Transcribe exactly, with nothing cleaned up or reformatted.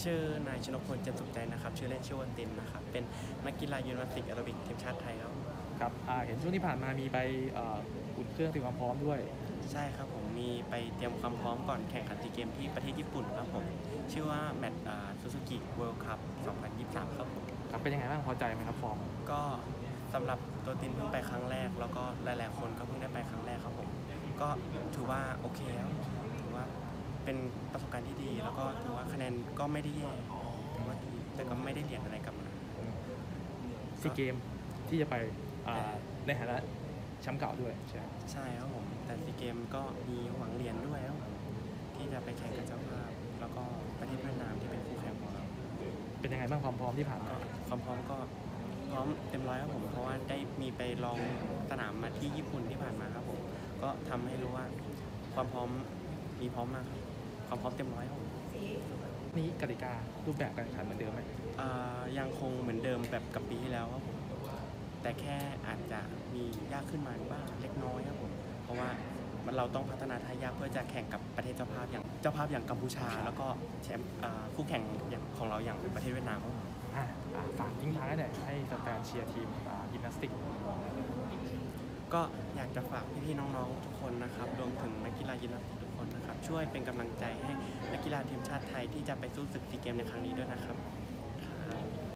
ชื่อนายชนพลเจมสุขใจนะครับชื่อเล่นชื่อว่าตินนะครับเป็นนักกีฬายิมนาสติกแอโรบิกทีมชาติไทยครับครับเห็นช่วงที่ผ่านมามีไปอุ่นเครื่องเตรียมความพร้อมด้วยใช่ครับผมมีไปเตรียมความพร้อมก่อนแข่งขันซีเกมที่ประเทศญี่ปุ่นครับผมชื่อว่าแมตช์ซูซูกิเวิลด์คัพสองพันยี่สิบสามครับผมครับเป็นยังไงบ้างพอใจไหมครับฟอร์มก็สำหรับตัวตินเพิ่งไปครั้งแรกแล้วก็หลายๆคนก็เพิ่งได้ไปครั้งแรกครับผมก็ถือว่าโอเคแล้วถือว่าเป็นประสบการณ์ที่ดีแล้วก็ถือว่าคะแนนก็ไม่ได้แย่ถือว่าดีแต่ก็ไม่ได้เหรียญอะไรกลับมาซีเกมที่จะไปในฐานะแชมป์เก่าด้วยใช่ใช่ครับผมแต่ซีเกมก็มีหวังเหรียญด้วยครับผมที่จะไปแข่งกับเจ้าภาพแล้วก็ประเทศเวียดนามที่เป็นคู่แข่งของเราเป็นยังไงบ้างความพร้อมที่ผ่านมาความพร้อมก็พร้อมเต็มร้อยครับผมเพราะว่าได้มีไปลองสนามมาที่ญี่ปุ่นที่ผ่านมาครับผมก็ทำให้รู้ว่าความพร้อมมีพร้อมมากครับความพร้อมเต็มร้อยครับผมนี่กติการูปแบบการแข่งขันเหมือนเดิมไหมยังคงเหมือนเดิมแบบกับปีที่แล้วครับผมแต่แค่อาจจะมียากขึ้นมาบ้างเล็กน้อยครับผมเพราะว่ามันเราต้องพัฒนาท่ายากเพื่อจะแข่งกับประเทศเจ้าภาพอย่างเจ้าภาพอย่างกัมพูชาแล้วก็แชมป์คู่แข่งอย่างของเราอย่างประเทศเวียดนามครับฝากทิ้งท้ายหน่อยให้แฟนเชียร์ทีมยิมนาสติกก็อยากจะฝากพี่ๆน้องๆทุกคนนะครับรวมถึงนักกีฬายิมนาสติกทุกคนนะครับช่วยเป็นกำลังใจให้นักกีฬาทีมชาติไทยที่จะไปสู้ศึกซีเกมในครั้งนี้ด้วยนะครับ